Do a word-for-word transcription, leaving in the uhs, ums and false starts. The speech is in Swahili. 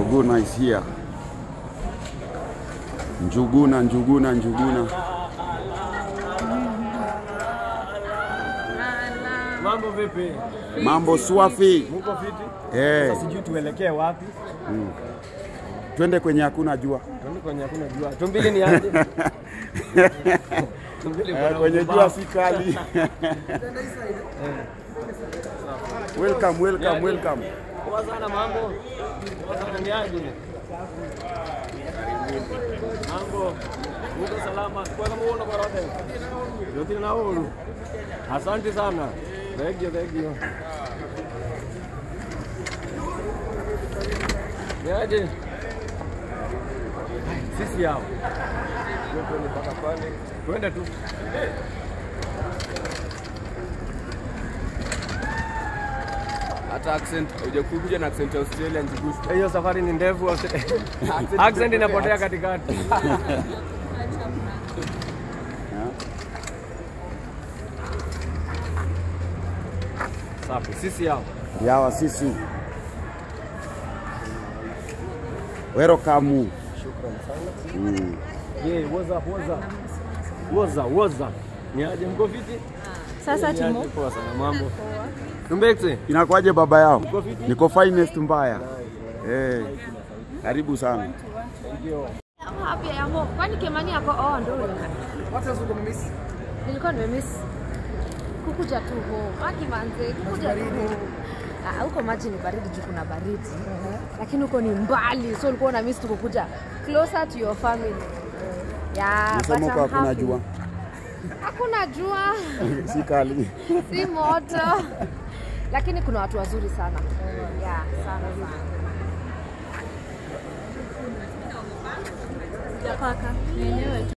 Njuguna is here. Njuguna, Njuguna, Njuguna. Mambo vipi? Mambo swafi. Muko fiti? Eh. Sasa sijui tuelekee wapi? Mm. Twende kwenye hakuna jua. Twende kwenye hakuna jua. Tumbili ni aje? Tumbili eh, kwenye jua si kali. Welcome, welcome, welcome. Poa sana mambo. Poa sana ni aje? Mambo. Uko salama? Kwa kama unaona kwa rote. Yote na huru. Asante sana. Thank you, thank you. Yaje? Sisi hao. Twende mpaka pale. Twende tu. Hata accent hujakuja na accent ya Australia Njugush. Hiyo safari ni ndefu. Accent inapotea katikati. Safi, sisi hao. Yawa sisi. Welcome. Shukrani sana. Mm. Yeah, what's up, what's up? What's up, what's up? Ni aje mko fiti? Sasa Timo. Poa sana mambo. Tumbekse. Inakwaje baba yao? Niko finest mbaya. Eh. Karibu sana. Happy yamo. Kwani Kemani yako oh ndo. What else uko miss? Nilikuwa nimemiss kukuja tu home. Hadi manze kukuja tu. Ah, huko maji ni baridi juu kuna baridi. Lakini huko ni mbali. So ulikuwa na miss tukukuja closer to your family. Yeah, but I'm happy. Hakuna jua. Hakuna jua. Si kali. Si moto. Lakini kuna watu wazuri sana. Yeah, sana sana. Japaka. Yenyewe